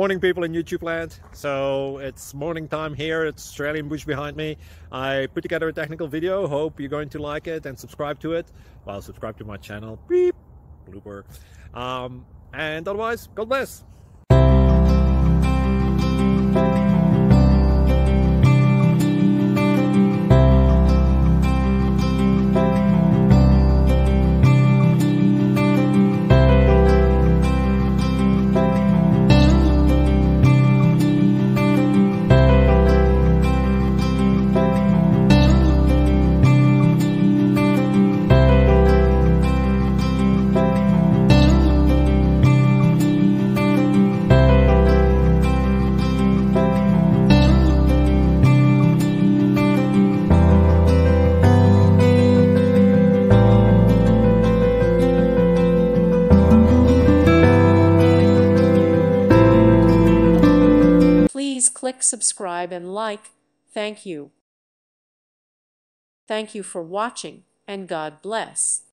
Morning, people in YouTube land. So it's morning time here. It's Australian bush behind me. I put together a technical video. Hope you're going to like it and subscribe to it. Well, subscribe to my channel. Beep. Blooper. And otherwise, God bless. Please click subscribe and like. Thank you. Thank you for watching, and God bless.